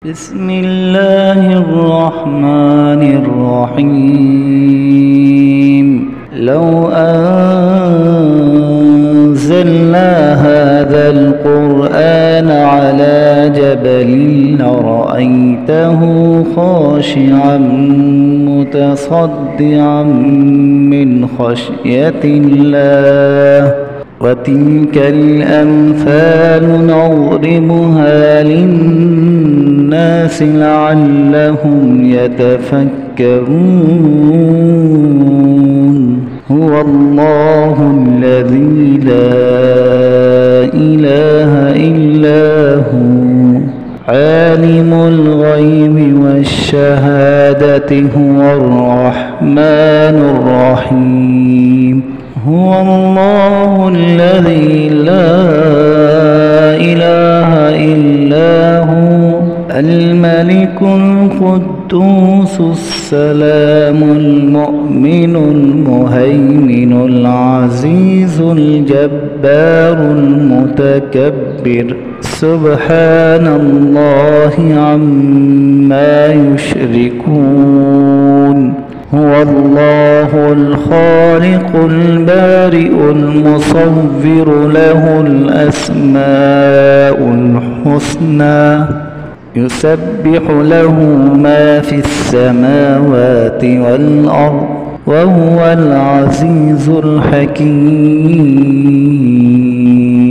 بسم الله الرحمن الرحيم. لو أنزلنا هذا القرآن على جبل لرأيته خاشعا متصدعا من خشية الله وتلك الأمثال نضربها للناس لعلهم يتفكرون. هو الله الذي لا إله إلا هو عالم الغيب والشهادة هو الرحمن الرحيم. هو الله الذي لا إله إلا هو الملك القدوس السلام المؤمن المهيمن العزيز الجبار المتكبر سبحان الله عما يشركون. هو الله الخالق البارئ المصور له الأسماء الحسنى يسبح له ما في السماوات والأرض وهو العزيز الحكيم.